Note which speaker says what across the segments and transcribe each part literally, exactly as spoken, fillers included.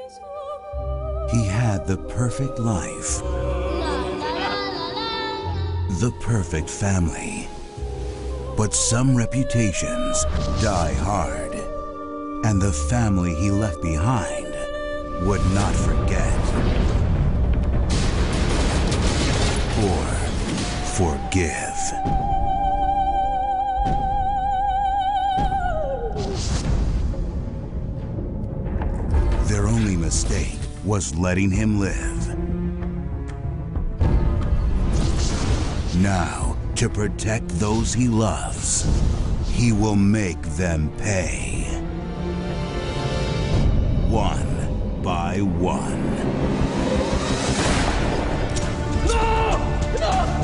Speaker 1: He had the perfect life, the perfect family. But some reputations die hard, and the family he left behind would not forget or forgive. Their only mistake was letting him live. Now, to protect those he loves, he will make them pay. One by one. No! No!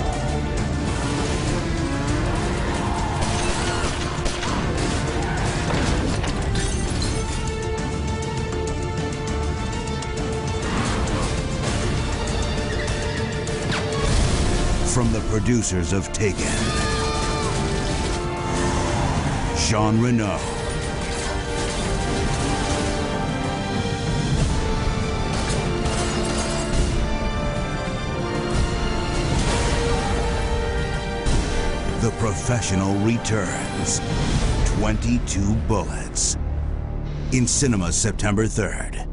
Speaker 1: From the producers of Taken, Jean Reno, The Professional returns. twenty-two Bullets. In cinemas September third.